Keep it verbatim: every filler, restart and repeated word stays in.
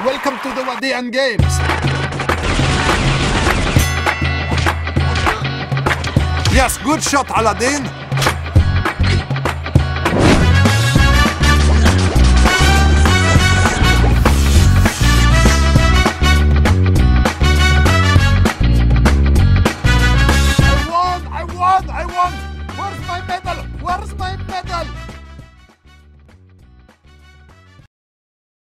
welcome to the Wadian Games. Yes, good shot, Aladdin.